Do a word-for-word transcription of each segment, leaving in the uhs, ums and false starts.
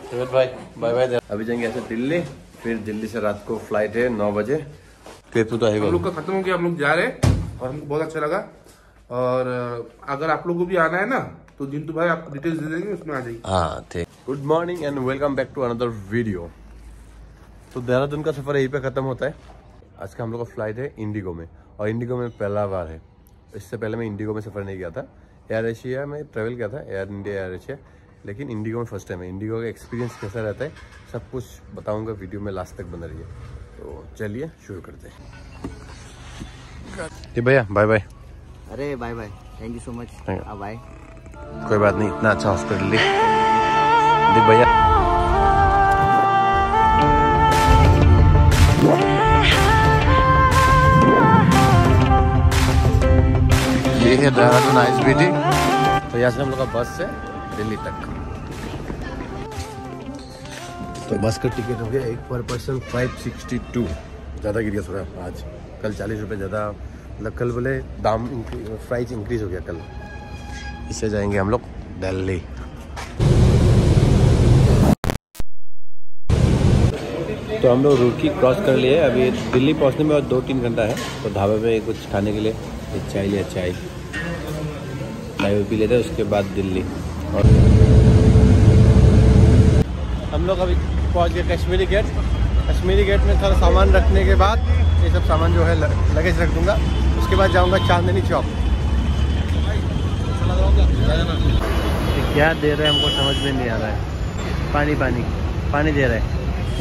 भाई bye bye. अभी जाएंगे ऐसे दिल्ली, फिर दिल्ली से रात को फ्लाइट है नौ बजे। केतु तो है, हम लोग का खत्म हो गया, हम लोग जा रहे हैं और हमको बहुत अच्छा लगा। और अगर आप लोगों को भी आना है ना तो जिंतू भाई आप डिटेल्स दे देंगे, उसमें आ जाइए। हाँ ठीक। Good morning and welcome back to another video. तो देहरादून का सफर यहीं पे खत्म होता है। आज का हम लोग का फ्लाइट है इंडिगो में, और इंडिगो में पहला बार है। इससे पहले मैं इंडिगो में सफर नहीं किया था। एयर एशिया में ट्रेवल किया था, एयर इंडिया, एयर एशिया, लेकिन इंडिगो में फर्स्ट टाइम है। इंडिगो का एक्सपीरियंस कैसा रहता है सब कुछ बताऊंगा, वीडियो में लास्ट तक बना रही है। तो चलिए शुरू करते हैं। जी भैया बाय बाय। अरे bye bye, thank you so much. Bye. कोई बात नहीं, इतना अच्छा हॉस्पिटल दी भैया। ये है देहरादून आईएसबीटी। तो यहाँ से हम लोग का बस से दिल्ली तक। तो बस का टिकट हो गया एक पर पर्सन फाइव सिक्सटी टू। ज़्यादा गिर गया थोड़ा आज, कल चालीस रुपये ज़्यादा, मतलब कल बोले दाम प्राइस इंक्रीज हो गया कल। इससे जाएंगे हम लोग दिल्ली। तो हम लोग रुड़की क्रॉस कर लिए। अभी दिल्ली पहुंचने में और दो तीन घंटा है। तो ढाबे में कुछ खाने के लिए एक चाय लिया, चाय चाय पी लेते, उसके बाद दिल्ली। और हम लोग अभी पहुंच गए कश्मीरी गेट। कश्मीरी गेट में थोड़ा सामान रखने के बाद, ये सब सामान जो है लगेज रख दूंगा, उसके बाद जाऊंगा चांदनी चौक। क्या दे रहे हैं हमको समझ में नहीं आ रहा है। पानी पानी पानी दे रहे हैं।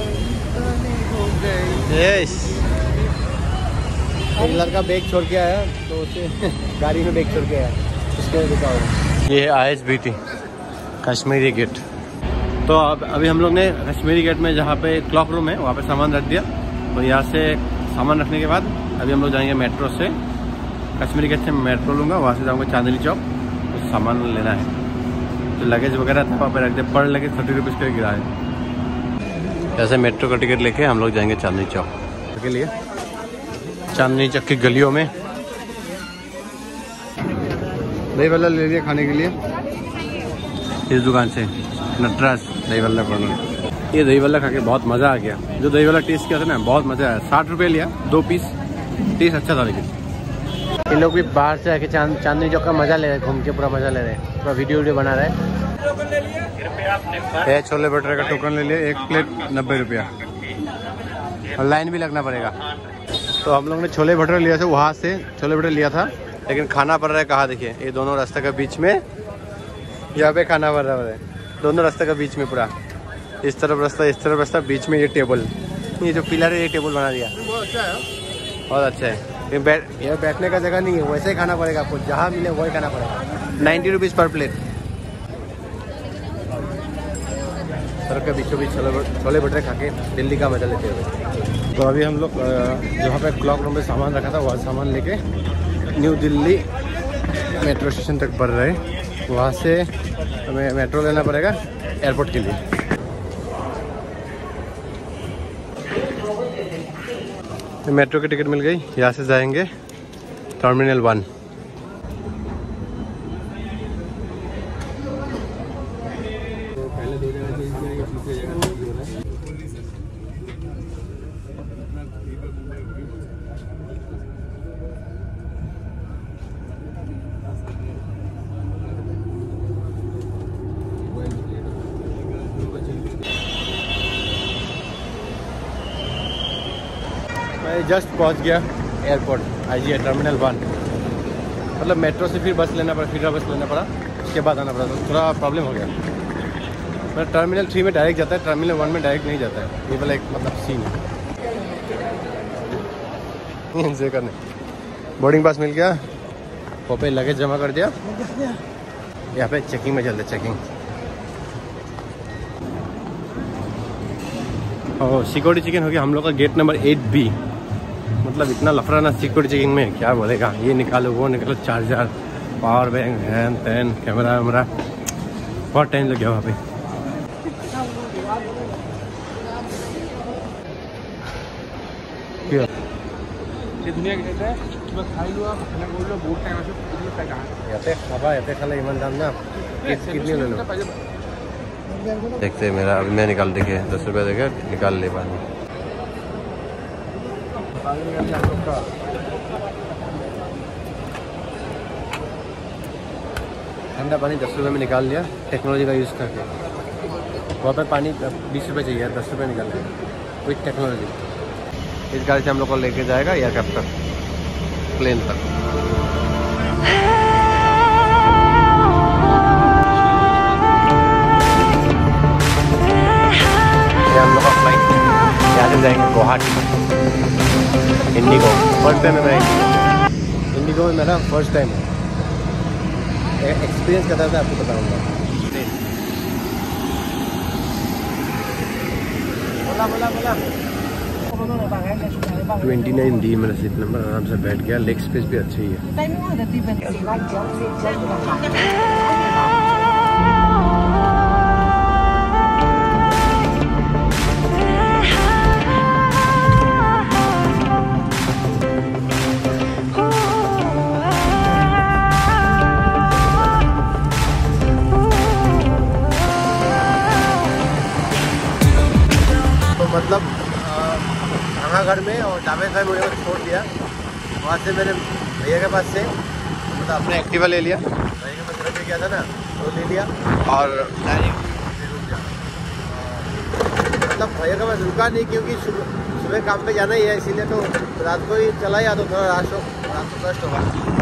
यस, एक लड़का बैग छोड़ के आया तो उसे गाड़ी में बैग छोड़ के आया, उसके लिए रुका हुआ। ये है आईएसबीटी कश्मीरी गेट। तो अब अभी हम लोग ने कश्मीरी गेट में जहाँ पे क्लॉक रूम है वहाँ पे सामान रख दिया। तो यहाँ से सामान रखने के बाद अभी हम लोग जाएंगे मेट्रो से। कश्मीरी गेट से मेट्रो लूँगा, वहाँ से जाऊँगा चांदनी चौक, तो सामान लेना है। तो लगेज वगैरह था वहाँ पे रख दिया। पर लगेज थर्टी रुपीज़ का गिरा है। ऐसे मेट्रो का टिकट लेके हम लोग जाएंगे चांदनी चौक के लिए। चांदनी चौक की गलियों में दही भल्ला ले लिया खाने के लिए इस दुकान से, नटराज दही भल्ला कॉर्नर। ये दही भल्ला खा के बहुत मज़ा आ गया। जो दही भल्ला टेस्ट किया था ना, बहुत मज़ा आया। साठ रुपये लिया दो पीस, टेस्ट अच्छा था। लेकिन ये लोग भी बाहर से आके चांद चांदनी चौक का मज़ा ले रहे हैं, घूम के पूरा मज़ा ले रहे हैं, पूरा वीडियो वीडियो बना रहे हैं। छोले भटूरे का टोकन ले लिया, एक प्लेट नब्बे रुपया, और लाइन भी लगना पड़ेगा। तो हम लोग ने छोले भटूरे लिया था, वहाँ से छोले भटूरे लिया था, लेकिन खाना पड़ रहा है कहाँ देखिए, ये दोनों रास्ते के बीच में, यहाँ पे खाना पड़ रहा है। दोनों रास्ते के बीच में पूरा, इस तरफ रास्ता इस तरफ रास्ता, बीच में ये टेबल, ये जो पिलर है ये टेबल बना दिया। बहुत अच्छा है। ये बैठ ये बैठने का जगह नहीं है, वैसे ही खाना पड़ेगा आपको, जहाँ मिले वही खाना पड़ेगा। Ninety rupees per plate. सड़क के बीचों बीच छोले छोले भटूरे खा के दिल्ली का मजा लेते हुए। तो अभी हम लोग जहाँ पे क्लॉक रूम में सामान रखा था, वहाँ सामान लेके न्यू दिल्ली मेट्रो स्टेशन तक बढ़ रहे। वहाँ से हमें मेट्रो लेना पड़ेगा एयरपोर्ट के लिए। मेट्रो की टिकट मिल गई। यहाँ से जाएंगे टर्मिनल वन। मैं जस्ट पहुंच गया एयरपोर्ट, आईजीआई टर्मिनल वन। मतलब मेट्रो से फिर बस लेना पड़ा, फिर बस लेना पड़ा, उसके बाद आना पड़ा, तो थोड़ा प्रॉब्लम हो गया। मतलब टर्मिनल थ्री में डायरेक्ट जाता है, टर्मिनल वन में डायरेक्ट नहीं जाता है। ये वाला एक मतलब सीन है। एंजॉय करने बोर्डिंग पास मिल गया, वहाँ पे लगेज जमा कर दिया। यहाँ पे चेकिंग में चलते, चेकिंग। और सिक्योरिटी चेकिंग हो गया हम लोग का गेट नंबर एट बी। मतलब इतना लफड़ा ना सिक्योरिटी चेकिंग में, क्या बोलेगा। ये निकालो वो निकालो, चार्जर, पावर बैंक, हैन तैन, कैमरा वैमरा, बहुत टाइम लग गया वहाँ पे। याते खाबा याते खाला इमान दाम ना कितनी ले लो देखते हैं मेरा अभी मैं निकाल देखिए दस रुपये देखे निकाल ले पानी। ठंडा पानी दस रुपये में निकाल लिया टेक्नोलॉजी का यूज़ करके। वहाँ पर पानी बीस रुपये चाहिए दस रुपये निकाल लिया विथ टेक्नोलॉजी। इस गाड़ी से हम लोग को लेके जाएगा एयरक्राफ्ट तक प्लेन तक। ये हम लोग का फ्लाइट यहाँ से जाएंगे गुवाहाटी इंडिगो। फर्स्ट टाइम है मैं इंडिगो में, मेरा फर्स्ट टाइम है। एक्सपीरियंस करता था आपको बताऊंगा। बोला बोला बोला ट्वेंटी नाइन डी मेरा सीट नंबर, आराम से बैठ गया। लेग स्पेस भी अच्छी ही है। मतलब भांगागढ़ में और डाबे साहब मुझे छोड़ दिया। वहाँ से मैंने भैया के पास से मतलब अपने एक्टिवा ले लिया, भैया के पास रख गया था ना वो ले लिया और डायरेक्ट रुक गया। मतलब भैया के पास रुका नहीं क्योंकि सुबह काम पे जाना ही है, इसीलिए तो रात को ही चला या तो थोड़ा रात को रात को कष्ट होगा।